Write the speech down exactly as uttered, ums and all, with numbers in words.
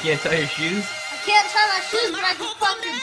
can't tie your shoes? I can't tie my shoes, but I can fuck your